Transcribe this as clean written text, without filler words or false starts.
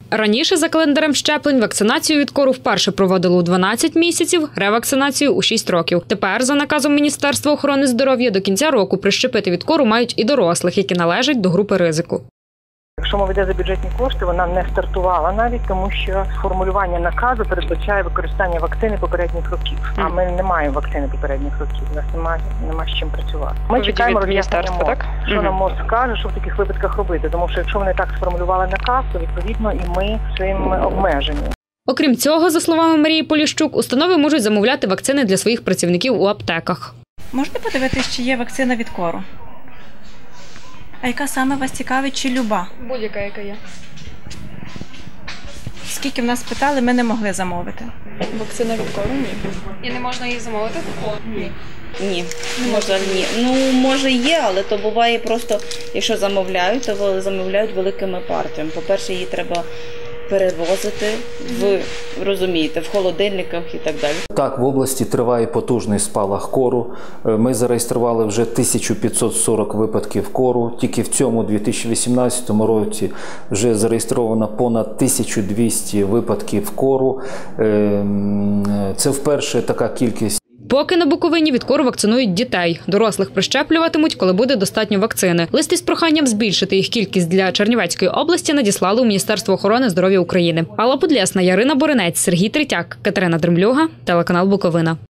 Раніше за календарем щеплень вакцинацію від кору вперше проводили у 12 місяців, ревакцинацію – у 6 років. Тепер, за наказом Міністерства охорони здоров'я, до кінця року прищепити від кору мають і дорослих, які належать до групи ризику. Якщо мова йде за бюджетні кошти, вона не стартувала навіть, тому що формулювання наказу передбачає використання вакцини попередніх років. А ми не маємо вакцини попередніх років, у нас нема з чим працювати. Ми чекаємо роз'яснення МОЗ, що нам МОЗ скаже, що в таких випадках робити. Тому що якщо вони так сформулювали наказ, то відповідно і ми цим обмежені. Окрім цього, за словами Марії Поліщук, установи можуть замовляти вакцини для своїх працівників у аптеках. Можете подивитися, чи є вакцина від кору? А яка саме вас цікавить, чи люба? Будь-яка, яка є. Скільки в нас питали, ми не могли замовити. Вакцина від кору? Ні. І не можна її замовити? Ні. Ні, на жаль, ні. Ну, може є, але то буває просто, якщо замовляють, то замовляють великими партіями. По-перше, її треба перевозити розумієте, в холодильниках і так далі. Так, в області триває потужний спалах кору. Ми зареєстрували вже 1540 випадків кору. Тільки в цьому 2018 році вже зареєстровано понад 1200 випадків кору. Це вперше така кількість. Поки на Буковині від кору вакцинують дітей. Дорослих прищеплюватимуть, коли буде достатньо вакцини. Лист із проханням збільшити їх кількість для Чернівецької області надіслали у Міністерство охорони здоров'я України. Алла Подлєсна, Ярина Боринець, Сергій Третяк, Катерина Дремлюга, телеканал Буковина.